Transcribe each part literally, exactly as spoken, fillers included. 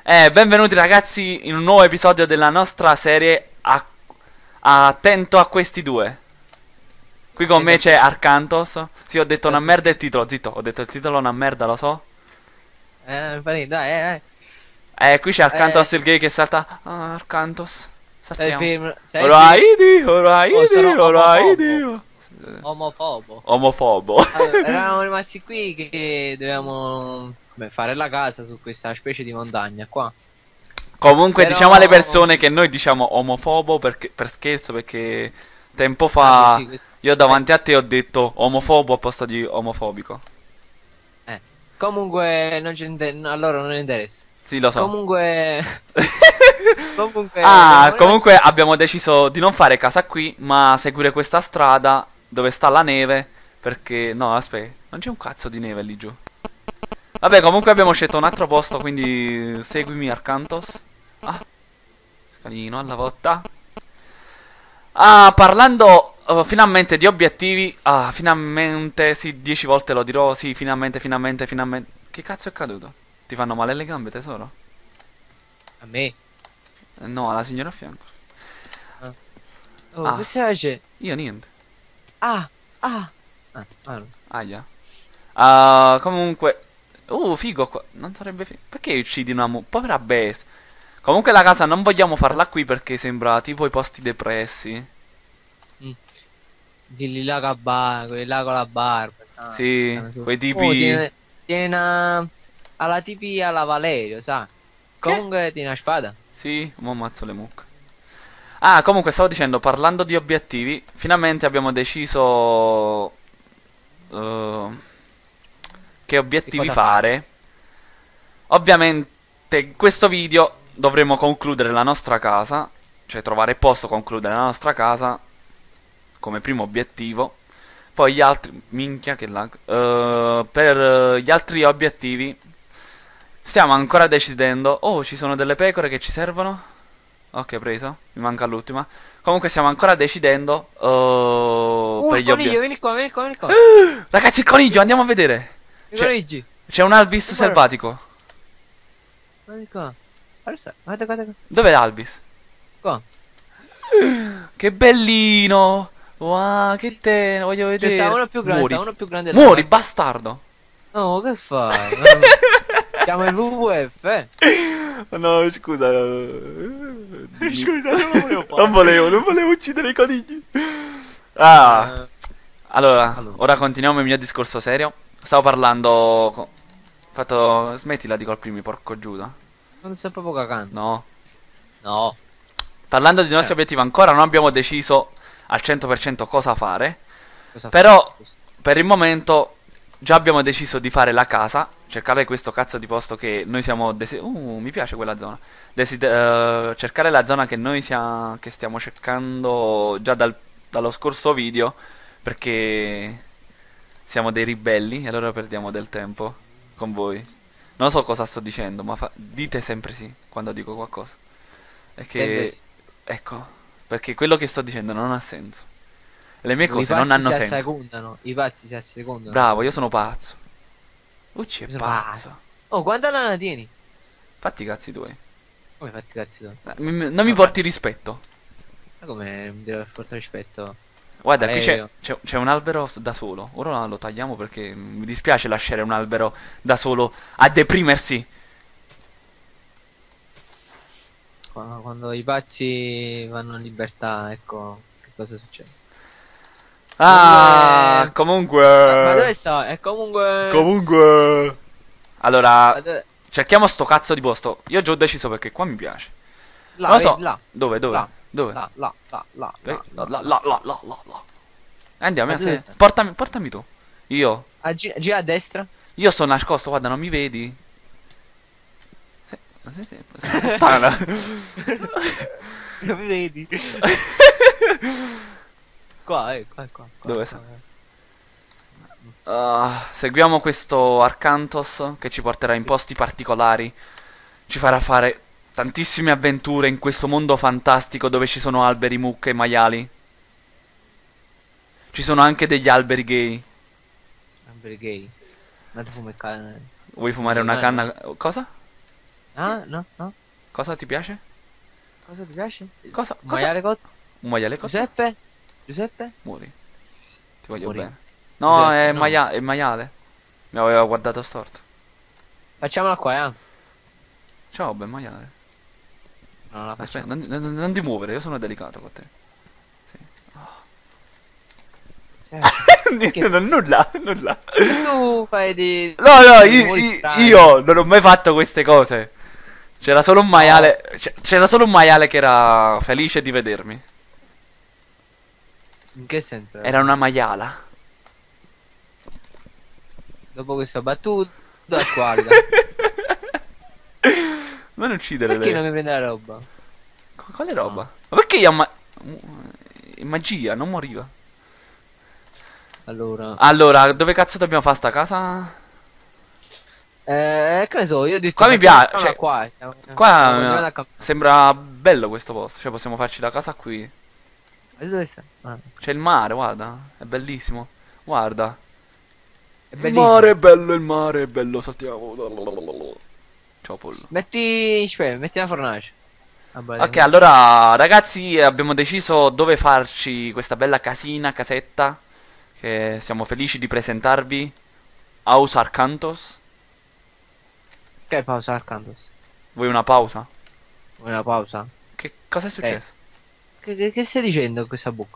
Eh, benvenuti ragazzi in un nuovo episodio della nostra serie a- Attento a questi due. Qui con me c'è Arcantos. Sì, ho detto una merda il titolo, zitto, ho detto il titolo una merda, lo so. Eh, fai- dai, eh, Eh, qui c'è eh, Arcantos il gay che salta. Ah, Arcantos. sei il Saltiamo. film, sei il film. Oraidi, Oh, oraidi, sono oraidi. omofobo, omofobo. Omofobo. Allora, eravamo rimasti qui che dovevamo beh, fare la casa su questa specie di montagna qua. Comunque Però, diciamo alle persone che noi diciamo omofobo perché, per scherzo perché tempo ah, fa sì, questo- io eh, davanti a te ho detto omofobo a posto di omofobico. eh. Comunque, non ci inter- no, allora non interessa. Sì, lo so. Comunque, comunque, Ah, eravamo rimasti. comunque abbiamo deciso di non fare casa qui, ma seguire questa strada dove sta la neve. Perché, no, aspetta, non c'è un cazzo di neve lì giù. Vabbè, comunque abbiamo scelto un altro posto, quindi seguimi, Arcantos. Ah, scalino alla volta. Ah, parlando uh, finalmente di obiettivi. Ah, finalmente, sì, dieci volte lo dirò. Sì, finalmente, finalmente, finalmente. Che cazzo è caduto? Ti fanno male le gambe, tesoro? A me. Eh, no, alla signora a fianco. Ah. Oh, Ah, cosa c'è? io niente. Ah, ah, ah, ah, no. Aia. Ah, comunque. Uh, figo qua. Non sarebbe figo. Perché uccidi una mu... Povera bestia. Comunque la casa non vogliamo farla qui perché sembra tipo i posti depressi. Mm. Quelli là con la barba, quelli là con la barba, sai? Sì, Stanno su- quei Oh, tipi... tiene, tiene una... alla tipi alla Valerio, sa? Che? Comunque tiene una spada. Sì, mo ammazzo le mucche. Ah, comunque stavo dicendo, parlando di obiettivi, finalmente abbiamo deciso eh, che Che obiettivi cosa fare? fare. Ovviamente in questo video dovremo concludere la nostra casa, cioè trovare posto concludere la nostra casa come primo obiettivo. Poi gli altri, minchia che lag. Eh, per eh, gli altri obiettivi stiamo ancora decidendo. Oh, ci sono delle pecore che ci servono. Ok, preso. Mi manca l'ultima. Comunque stiamo ancora decidendo uh, Uh, per il gli coniglio, obiettivi. vieni qua, vieni qua, vieni qua. Ragazzi, il coniglio, andiamo a vedere. Mi C'è correggi. c'è un Albis Guarda, selvatico. vieni qua. Guarda, sta- guarda, guarda, guarda. Dov'è l'Albis? Qua. Che bellino. Wow, che te, voglio Cioè, sta vedere. uno più grande, sta Muori. uno più grande là, Muori, guarda. bastardo. No, che fai? Guarda, chiama il W W F, eh. No, scusa. Scusa, non lo volevo fare. Non volevo, non volevo uccidere i conigli. Ah, Eh, allora, allora, ora continuiamo il mio discorso serio. Stavo parlando. co- Fatto. Smettila di colpirmi, porco Giuda. non sto proprio cagando. No. No. Parlando dei nostri Eh, obiettivi, ancora non abbiamo deciso al cento per cento cosa fare. cosa fare? Però, Scusa. per il momento, già abbiamo deciso di fare la casa. Cercare questo cazzo di posto che noi siamo. desi- uh, mi piace quella zona. Desid- eh, cercare la zona che noi sia- che stiamo cercando già dal- dallo scorso video. Perché siamo dei ribelli e allora perdiamo del tempo con voi. Non so cosa sto dicendo, ma fa- dite sempre sì quando dico qualcosa. È Sempre che, ecco, perché quello che sto dicendo non ha senso. Le mie sì. I cose non pazzi hanno si senso. assecondano. I pazzi si assecondano. Bravo, io sono pazzo. Ucci è Io sono pazzo. Oh, quanta lana tieni? Fatti i cazzi tuoi. Come fatti cazzi tu? Eh, mi- mi- non mi Ma porti rispetto. ma come mi devo portare rispetto? Guarda, qui c'è Valerio. c'è- c'è un albero s- da solo. Ora lo tagliamo perché mi dispiace lasciare un albero da solo a deprimersi. Qua- Quando i pazzi vanno in libertà, ecco che cosa succede. Ah, Comunque... Ma, ma dove comunque. sta? E comunque... Comunque. Allora, Ma dove- cerchiamo sto cazzo di posto. Io ho già deciso perché qua mi piace. Là, Non lo vedi, so. là, Dove, dove? là, Dove? là, là, là, là, Eh, là, là, là, là, là, là, là, là. Andiamo, Ma eh, dove se- sta? portami, portami tu. Io. Ah, gira, gira a destra. Io sto nascosto, guarda, non mi vedi? Se, se, se, se- puttana. Non mi vedi? Qua, eh, qua, qua, qua, Dove qua, sta? eh. Ah, seguiamo questo Arcantos che ci porterà in posti particolari. Ci farà fare tantissime avventure in questo mondo fantastico dove ci sono alberi, mucche e maiali. Ci sono anche degli alberi gay. Alberi gay. Ma tu come cane? Vuoi fumare una canna? Cosa? Ah, no, no. Cosa ti piace? Cosa ti piace? Cosa? Un Cosa? maiale cotto? Un maiale cotto? Giuseppe? Giuseppe? Muori. Ti voglio Muori. bene. No, Giuseppe, è, no. maia- è maiale. Mi aveva guardato storto. Facciamola qua, eh. Ciao, ben maiale. No, non la Aspetta, facciamo. non, non- non ti muovere, io sono delicato con te. Sì. Niente, non- nulla, nulla. Tu fai di... No, no, di io, rumori io- strani. io non ho mai fatto queste cose. C'era solo un maiale. c- C'era solo un maiale che era felice di vedermi. In che senso? Era una maiala. Dopo questa battuta, squadra. Non uccidere Perché lei. non mi prende la roba? Qu- Quale roba? Ma perché io ma... in magia, non moriva. Allora... Allora, dove cazzo dobbiamo fare sta casa? Eh, che ne so, io ho detto... Qua mi facciamola piace, cioè, qua, stiamo- Qua stiamo continuando a camp- sembra bello questo posto. Cioè, possiamo farci la casa qui. E dove sta? Ah, C'è il mare, guarda. È bellissimo. Guarda. è Il bellissimo. mare è bello, il mare è bello, saltiamo. Ciao pollo. Metti... Aspetta, metti la fornace. Ah, beh, Ok, allora ragazzi abbiamo deciso dove farci questa bella casina, casetta, che siamo felici di presentarvi. House Arcantos. Che pausa al canto? Vuoi una pausa? Una pausa? Che cosa è successo? Che, che, che stai dicendo con questa bocca?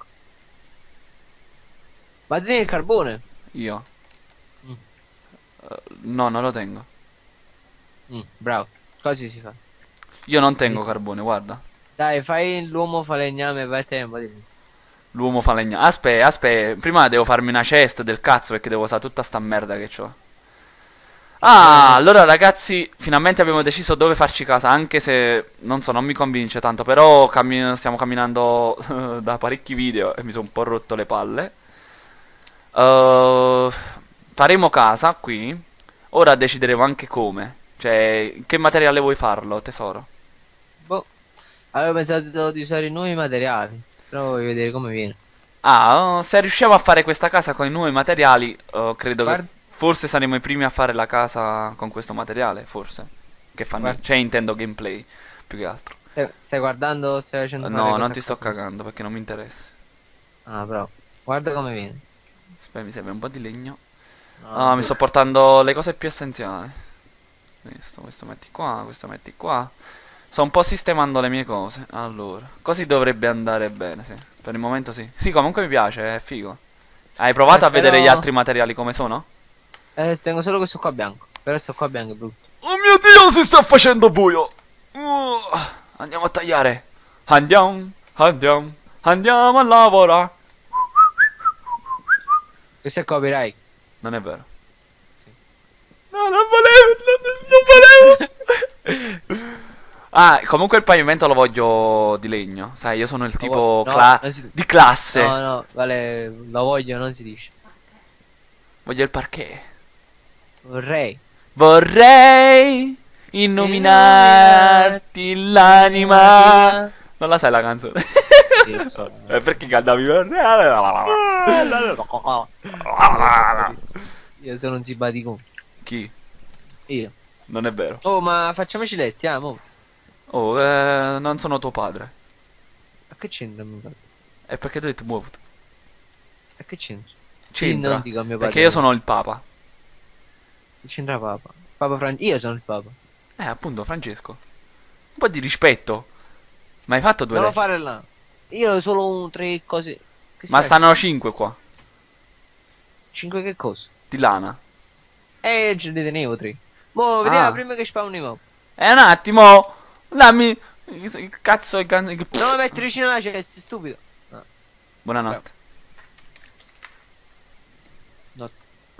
Ma tieni il carbone? Io? Mm. Eh, no, non lo tengo. Mm, bravo, così si fa. Io non tengo Inizia. carbone, guarda. Dai, fai l'uomo falegname, vai a tempo. Dimmi. L'uomo fa legna. Aspetta, aspetta. Prima devo farmi una chest del cazzo perché devo usare tutta sta merda che c'ho. Ah, allora ragazzi, finalmente abbiamo deciso dove farci casa, anche se, non so, non mi convince tanto, però cammi- stiamo camminando da parecchi video e mi sono un po' rotto le palle. Uh, faremo casa qui, ora decideremo anche come, cioè, in che materiale vuoi farlo, tesoro? Boh, avevo pensato di usare i nuovi materiali, però voglio vedere come viene. Ah, uh, se riusciamo a fare questa casa con i nuovi materiali, uh, credo Guarda. che forse saremo i primi a fare la casa con questo materiale, forse. Che fanno, Guarda. cioè intendo gameplay, più che altro. Stai, stai guardando, stai facendo Uh, fare no, cose non a ti sto qualcuno? cagando perché non mi interessa. Ah, bravo. Guarda come viene. Aspetta, mi serve un po' di legno. No, Ah, mi boh. sto portando le cose più essenziali. Questo, questo metti qua, questo metti qua. Sto un po' sistemando le mie cose. Allora, così dovrebbe andare bene, sì. Per il momento sì. Sì, comunque mi piace, è figo. Hai provato Eh, a vedere però- gli altri materiali come sono? Eh, tengo solo questo qua bianco. Però questo qua bianco è brutto. Oh mio Dio, si sta facendo buio. Uh, andiamo a tagliare. Andiamo, andiamo, andiamo a lavorare. Questo è copyright. Non è vero. Sì. No, non volevo, non, non volevo. Ah, comunque il pavimento lo voglio di legno. Sai, io sono il tipo no, cla- non si- di classe. No, no, vale, lo voglio, non si dice. Voglio il parquet. Vorrei. Vorrei illuminarti l'anima. Non la sai la canzone? Sì, lo so. Eh, perché cantavi? Io sono un simpaticone. Chi? Io. Non è vero. Oh, ma facciamoci letti, ah, mo. Oh, eh, non sono tuo padre. Ma che c'entra mio padre? È perché tu hai detto muoviti. Ma che c'entra? C'entra. non dico a mio padre. Perché io sono il papa. Che c'entra Papa? Papa Fran... Io sono il Papa. Eh, appunto, Francesco. Un po' di rispetto. Ma hai fatto due Non lo lettere? fare là. Io ho solo un, tre cose. Che Ma serve? stanno cinque qua. Cinque che cosa? Di lana. Eh, ce ne tenevo tre. Mo, vediamo Ah. prima che spawnimo. Eh, un attimo. Dammi. Il cazzo il gan- il- Non lo metti vicino alla cesta, stupido. Ah, Buonanotte. no.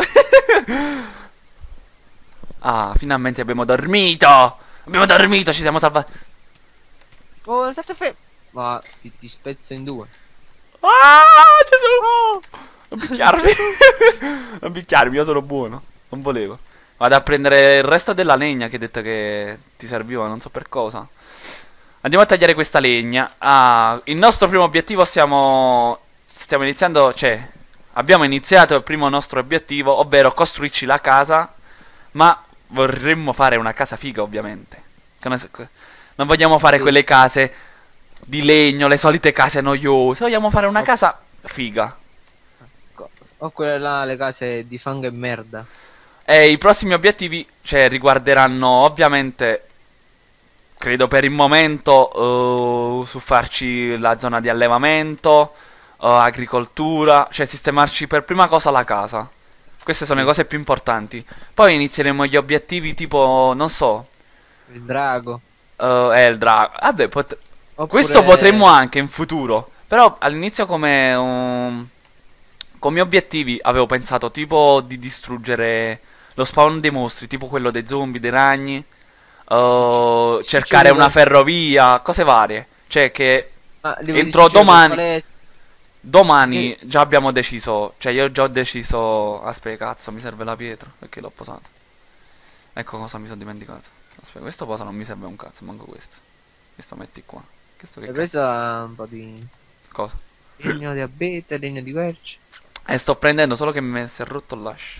Ah, finalmente abbiamo dormito. Abbiamo dormito, ci siamo salvati. Oh, state fe... Ma ti, ti spezzo in due. Ah, Gesù. Non picchiarmi. Non picchiarmi, io sono buono. Non volevo. Vado a prendere il resto della legna che hai detto che ti serviva, non so per cosa. Andiamo a tagliare questa legna. Ah, il nostro primo obiettivo stiamo... Stiamo iniziando, cioè... Abbiamo iniziato il primo nostro obiettivo, ovvero costruirci la casa. Ma vorremmo fare una casa figa, ovviamente. Che ne so- que- Non vogliamo fare Sì. quelle case di legno, le solite case noiose. Vogliamo fare una O- casa figa. co- O quelle là, le case di fango e merda. E i prossimi obiettivi, cioè, riguarderanno ovviamente, credo per il momento, eh, su farci la zona di allevamento, eh, agricoltura, cioè sistemarci per prima cosa la casa. Queste sono le Sì. cose più importanti. Poi inizieremo gli obiettivi tipo, non so, Il drago. eh, è il drago. Vabbè, pot- questo Oppure... potremmo anche in futuro. Però all'inizio come, um, come obiettivi avevo pensato tipo di distruggere lo spawn dei mostri, tipo quello dei zombie, dei ragni, uh, Ci- ci cercare vuole- una ferrovia, cose varie. Cioè che Ah, li vuoi entro distruggere per domani, palestra? domani già abbiamo deciso, cioè io già ho deciso, aspetta cazzo mi serve la pietra, perché l'ho posata. Ecco cosa mi sono dimenticato. Aspetta, questo posa non mi serve un cazzo, manco questo. Questo metti qua. Questo che Hai cazzo? preso un po' di Cosa? legno di abete, legno di quercia. E sto prendendo solo che mi si è rotto l'ascia.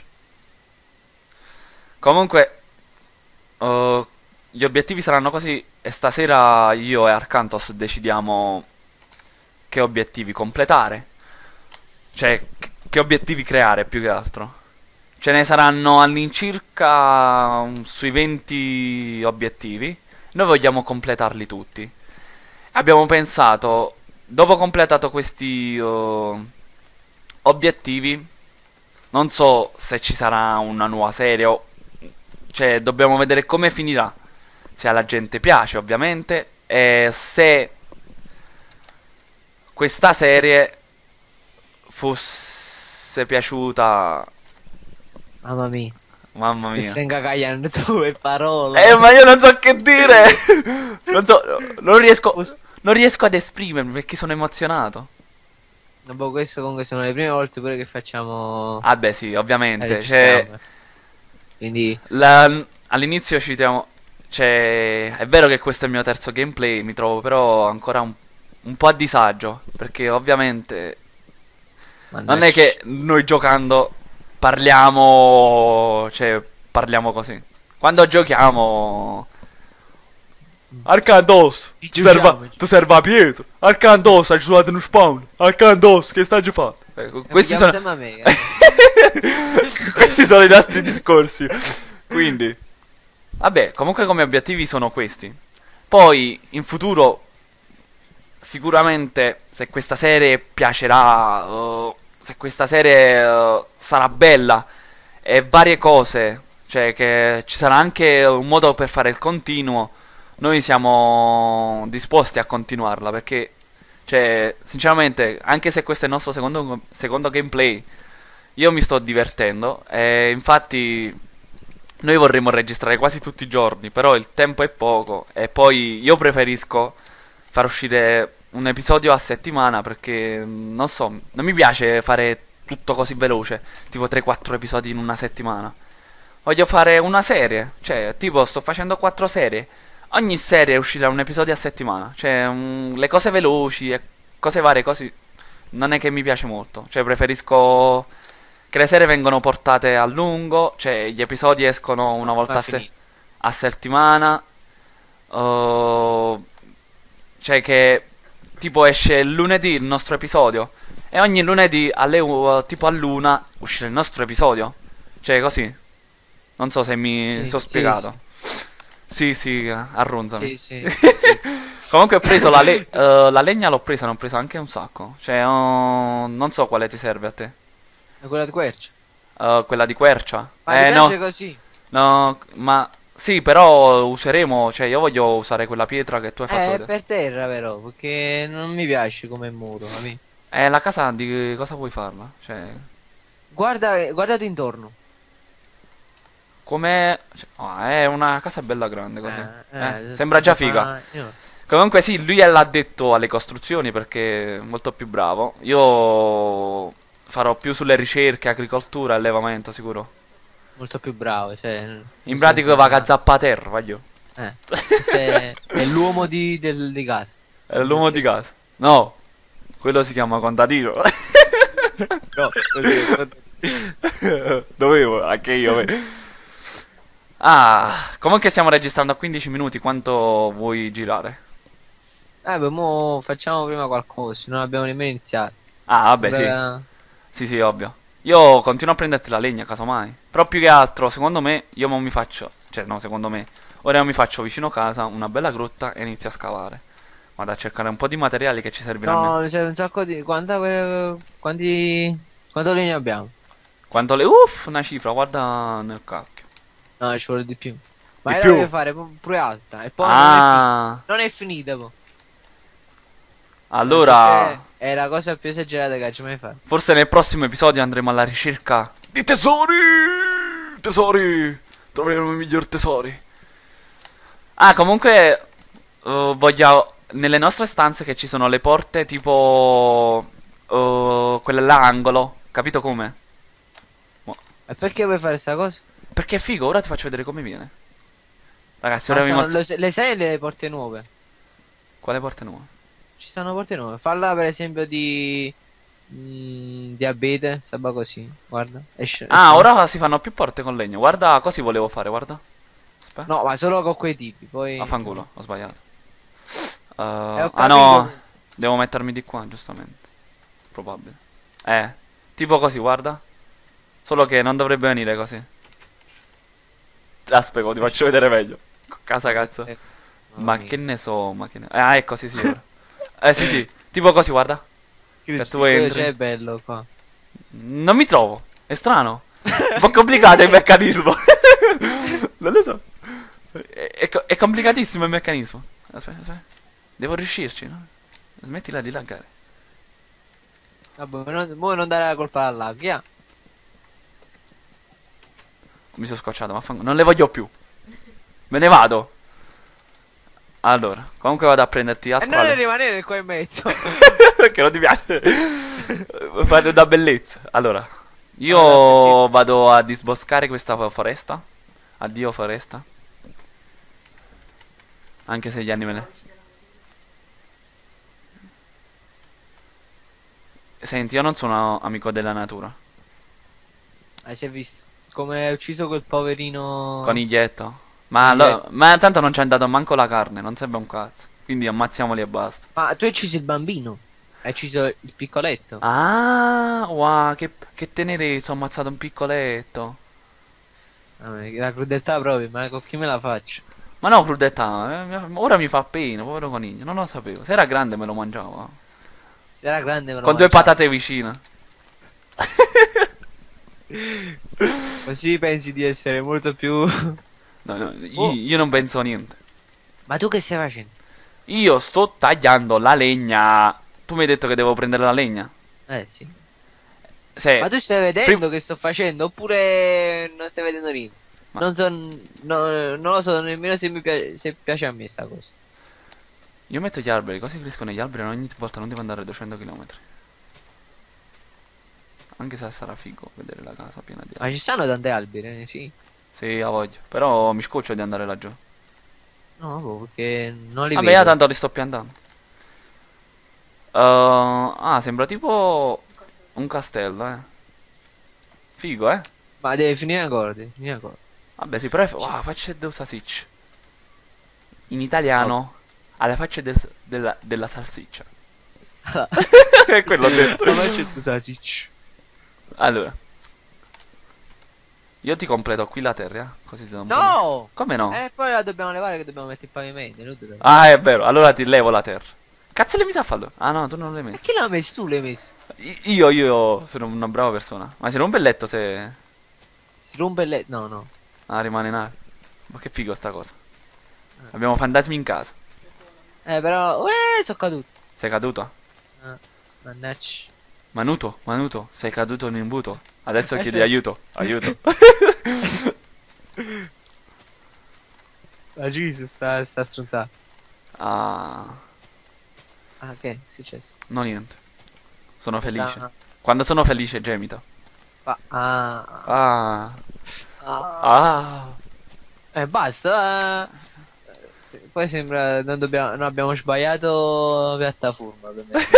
Comunque, uh, gli obiettivi saranno così. E stasera io e Arcantos decidiamo che obiettivi completare. Cioè, che, che obiettivi creare più che altro. Ce ne saranno all'incirca um, sui venti obiettivi. Noi vogliamo completarli tutti. Abbiamo pensato, dopo completato questi uh, obiettivi, non so se ci sarà una nuova serie o... Cioè, dobbiamo vedere come finirà. Se alla gente piace, ovviamente. E se questa serie fosse piaciuta... Mamma mia. Mamma Mi mia. stai incagliando tu e parole. Eh, ma io non so che dire. Non so, non riesco, Poss- non riesco ad esprimermi perché sono emozionato. Boh, questo comunque sono le prime volte pure che facciamo... Ah beh, sì, eh, ovviamente. registriamo. Cioè, Quindi... la- all'inizio ci troviamo... Cioè, è vero che questo è il mio terzo gameplay, mi trovo però ancora un, un po' a disagio. Perché ovviamente non è mannaggia. che noi giocando parliamo... Cioè, parliamo così. Quando giochiamo... Arcandos, Ci ti serva, giochiamo, ti serve la pietra. Arcandos, hai giocato uno spawn. Arcandos, che stai già fatto? Ecco, Eh, questi mi sono... chiamo sempre me, eh. questi sono i nostri discorsi. Quindi, vabbè, comunque come obiettivi sono questi. Poi, in futuro, sicuramente, se questa serie piacerà, uh, se questa serie uh, sarà bella e varie cose, cioè che ci sarà anche un modo per fare il continuo, noi siamo disposti a continuarla perché, cioè, sinceramente, anche se questo è il nostro secondo, secondo gameplay, io mi sto divertendo e infatti noi vorremmo registrare quasi tutti i giorni, però il tempo è poco e poi io preferisco far uscire un episodio a settimana perché non so, non mi piace fare tutto così veloce, tipo tre quattro episodi in una settimana. Voglio fare una serie, cioè, tipo sto facendo quattro serie. Ogni serie uscirà un episodio a settimana, cioè mm, le cose veloci e cose varie così non è che mi piace molto, cioè preferisco che le serie vengono portate a lungo, cioè gli episodi escono una volta Va a, se- finito. a settimana, uh, cioè che tipo esce il lunedì il nostro episodio e ogni lunedì alle u- tipo a luna uscirà il nostro episodio, cioè così, non so se mi Sì, sono sì, spiegato. Sì, sì, arronzami. sì, sì, sì, sì. Comunque ho preso la, le- eh, la legna, l'ho presa, ne ho presa anche un sacco. Cioè, oh, non so quale ti serve a te. È quella di quercia. Eh, quella di quercia. Ma Eh, ti piace no, così? no, ma sì, però useremo, cioè io voglio usare quella pietra che tu hai fatto Eh, è vedere. per terra però, perché non mi piace come muro, capi? Eh, la casa di cosa vuoi farla? Cioè, Guarda, guardati intorno. come... cioè, oh, è una casa bella grande così. Eh, Eh, eh, sembra già fa- figa. io- Comunque sì, lui è l'addetto alle costruzioni perché è molto più bravo. Io farò più sulle ricerche, agricoltura e allevamento sicuro. molto più bravo, cioè... In pratica va a zappa terra, voglio. Eh, se- è l'uomo di, del, di casa. È l'uomo di casa. No, quello si chiama contadino. No, così, Dovevo, anche io. beh. Ah, comunque stiamo registrando a quindici minuti, quanto vuoi girare? Eh, beh, mo facciamo prima qualcosa, non abbiamo nemmeno iniziato. Ah, vabbè, sì. Beh, Sì, sì, ovvio. Io continuo a prenderti la legna, casomai. Però più che altro, secondo me, io mo mi faccio... Cioè, no, secondo me. Ora mi faccio vicino casa una bella grotta e inizio a scavare. Vado a cercare un po' di materiali che ci serviranno. no, mi serve un sacco di... Quanta... que- Quanti... Quanto legno abbiamo? Quanto le... Uff, una cifra, guarda nel cacchio. No, ci vuole di più. Ma Di io la più? devo fare pu- pure alta. E poi Ah, non è finita, non è finita, po. allora... Questa è la cosa più esagerata che ci mai fatto. Forse nel prossimo episodio andremo alla ricerca di tesori! Tesori! Troveremo i migliori tesori. Ah, comunque, eh, voglio... Nelle nostre stanze che ci sono le porte tipo... eh, quelle là angolo. Capito come? Mo- E perché vuoi fare sta cosa? Perché è figo, ora ti faccio vedere come viene. Ragazzi, Ma ora vi stanno- mostro... le, le sai le porte nuove? Quale porte nuove? Ci stanno porte nuove. Falla per esempio di... mm, diabete, saba così. Guarda. Esce, Ah, esce- ora si fanno più porte con legno. Guarda, così volevo fare, guarda. Aspetta. No, ma solo con quei tipi. Poi... Affanculo, ho sbagliato. Uh, Eh, ho ah capito. no, devo mettermi di qua, giustamente. Probabile. Eh, tipo così, guarda. Solo che non dovrebbe venire così. Aspetta, ti faccio vedere meglio. Casa cazzo. Eh, Ma mamma che mia. ne so, ma che ne... Ah, ecco, sì, sì, ora. Eh, sì, sì. Tipo così, guarda. Che tu entri. c'è bello qua. Non mi trovo. È strano. Un po' complicato il meccanismo. Non lo so. È, è co- è complicatissimo il meccanismo. Aspetta, aspetta. Devo riuscirci, no? Smettila di laggare. Vabbè, non, mo non dare la colpa al lag, yeah. Mi sono scocciato, ma non le voglio più. Me ne vado. Allora, comunque vado a prenderti E altro. non ale- rimanere qua in mezzo. Perché non ti piace? Vuoi fare una bellezza. Allora, io Allora, vado a disboscare questa foresta. Addio foresta. Anche se gli animali... Senti, io non sono amico della natura. Ah, si è visto. Come hai ucciso quel poverino. Coniglietto. Ma, Coniglietto. allo- ma tanto non ci è dato manco la carne, non serve un cazzo. Quindi ammazziamoli e basta. Ma tu hai ucciso il bambino. Hai ucciso il piccoletto. Ah, wow, che, che tenerezza, ho ammazzato un piccoletto. Ah, ma la crudeltà proprio, ma con chi me la faccio? Ma no, crudetà, eh, mi- ora mi fa pena, povero coniglio, non lo sapevo. Se era grande me lo mangiavo. Se era grande me lo Con due mangiavo. patate vicine. Così pensi di essere molto più. No, no, io, Oh. io non penso a niente. Ma tu che stai facendo? Io sto tagliando la legna. Tu mi hai detto che devo prendere la legna. Eh sì. Se... Ma tu stai vedendo prim- che sto facendo oppure non stai vedendo niente? Ma- Non so, no- non lo so nemmeno se mi piace, se piace a me sta cosa. Io metto gli alberi, così crescono gli alberi e ogni volta non devo andare duecento chilometri. Anche se sarà figo vedere la casa piena di Ma alberi. ci stanno tante alberi, eh, sì. Sì, ha voglia. Però mi scoccio di andare laggiù. No, boh, perché non li Vabbè, vedo. io tanto li sto piantando. Uh, ah, sembra tipo un castello, eh. Figo, eh. Ma deve finire ancora, deve finire ancora. Vabbè, sì, però è... Wow, faccia del salsiccia. In italiano, alla faccia del- della, della salsiccia. È quello ho detto. Ma c'è tutta ciccia. Allora. Io ti completo qui la terra, eh, così ti do un po'. No! Come no? Eh, poi la dobbiamo levare che dobbiamo mettere il pavimento, inutile. Ah, è vero, allora ti levo la terra. Cazzo le mi sa fallo? Ah no, tu non l'hai Ma messo. chi l'ha messo? Tu l'hai messo? I- Io, io sono una brava persona. Ma si rompe il letto se... Si rompe il letto. No, no. Ah, rimane in aria. Ma che figo sta cosa. Abbiamo fantasmi in casa. Eh, però... Uè, sono caduto. Sei caduto? Ah, mannaggia. Manuto, Manuto, sei caduto in un imbuto. Adesso chiedi aiuto. Aiuto. La Gesù sta, sta stronzata. Ah, Ah, che è successo? no niente. Sono felice. Ah, Quando sono felice gemito. ah, ah, Ah, ah. ah. Eh, basta. eh. Poi sembra non dobbiamo, non abbiamo sbagliato piattaforma. per me.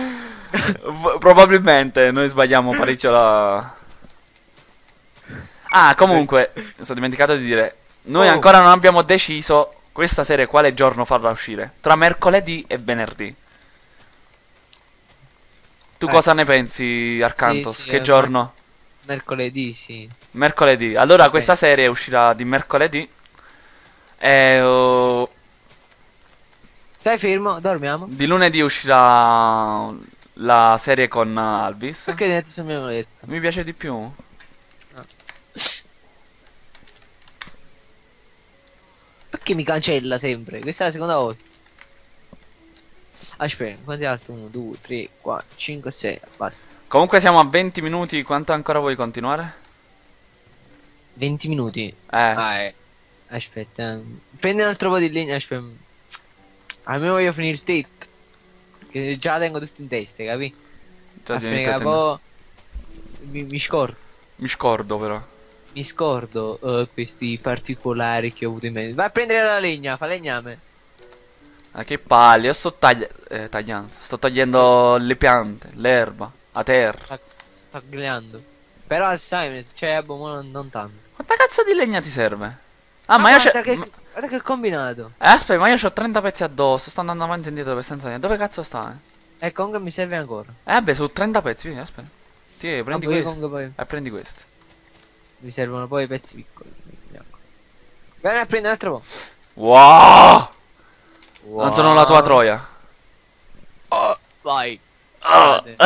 V- probabilmente noi sbagliamo parecchio la... Ah, comunque, mi sono dimenticato di dire, noi Oh. ancora non abbiamo deciso questa serie quale giorno farla uscire. Tra mercoledì e venerdì. Tu Eh. cosa ne pensi, Arcantos? Sì, sì, che eh, giorno? Mercoledì, sì. Mercoledì. Allora Ok. questa serie uscirà di mercoledì. E oh, Stai fermo, dormiamo. di lunedì uscirà la serie con Alvis. Perché niente sul mio letto? Mi piace di più. Perché mi cancella sempre? Questa è la seconda volta. Aspetta, quanti altri? uno, due, tre, quattro, cinque, sei. Basta. Comunque siamo a venti minuti. Quanto ancora vuoi continuare? venti minuti. Eh, Ah, eh. Aspetta. ehm, Prendi un altro po' di legna. Aspetta. Almeno voglio finire il tetto. Che già la tengo tutto in testa, capi? già ti Aspetta, inizio a che tendere. poi mi, mi scordo. Mi scordo però. Mi scordo eh, questi particolari che ho avuto in mente. Vai a prendere la legna, fa legname. Ah, che palle, io sto tagli- eh, tagliando. Sto togliendo le piante, l'erba, la terra. Sta, sta tagliando. Però sai, cioè, boh, ma non, non tanto. Quanta cazzo di legna ti serve? Ah, ma io c'ho... guarda che, ma- guarda che combinato. Eh, aspetta, ma io c'ho trenta pezzi addosso. Sto andando avanti e indietro per senza niente. Dove cazzo sta? Eh, E comunque mi serve ancora. Eh, vabbè, su trenta pezzi. Vieni, aspetta. Ti prendi Vabbè, io questo. comunque poi E prendi questo. mi servono poi i pezzi piccoli. Vieni a prendere un altro po'. Wow! Non sono la tua troia. Oh, vai. Ah. Guardate.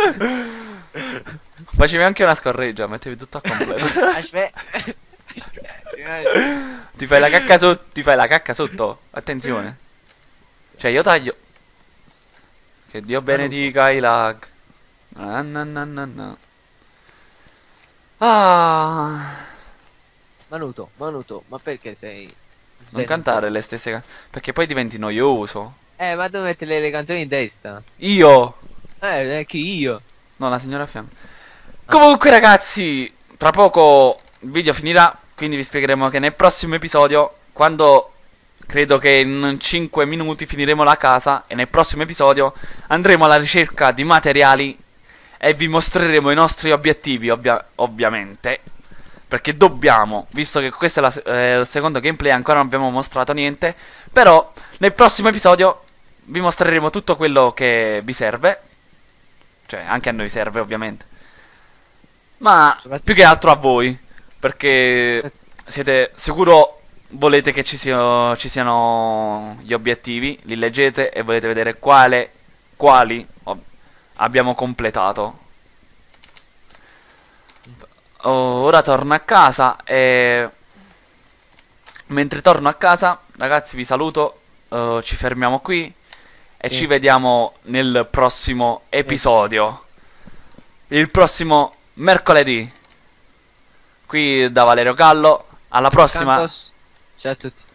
Facevi anche una scorreggia, mettevi tutto a completo. Aspetta. Ti fai la cacca sotto. Ti fai la cacca sotto. Attenzione. Cioè, io taglio. Che Dio benedica i lag. Na na na na na. Ah. Manuto, Manuto, ma perché sei... Non cantare le stesse canzoni. Perché poi diventi noioso. Eh, ma tu metti le, le canzoni in testa. Io. Eh, eh, chi io? No, la signora a fianco. Comunque, ragazzi, tra poco il video finirà. Quindi vi spiegheremo che nel prossimo episodio, quando credo che in cinque minuti finiremo la casa, e nel prossimo episodio andremo alla ricerca di materiali e vi mostreremo i nostri obiettivi, ovvia- ovviamente. Perché dobbiamo, visto che questo è la se- eh, il secondo gameplay, ancora non abbiamo mostrato niente. Però nel prossimo episodio vi mostreremo tutto quello che vi serve. Cioè, anche a noi serve, ovviamente. Ma più che altro a voi. Perché siete sicuro volete che ci, siano ci siano gli obiettivi, li leggete e volete vedere quale, quali ob- abbiamo completato. Oh, ora torno a casa e mentre torno a casa, ragazzi, vi saluto. eh, ci fermiamo qui e Sì. ci vediamo nel prossimo episodio. Il prossimo mercoledì. Qui da Valerio Gallo. Alla prossima. Cantos. Ciao a tutti.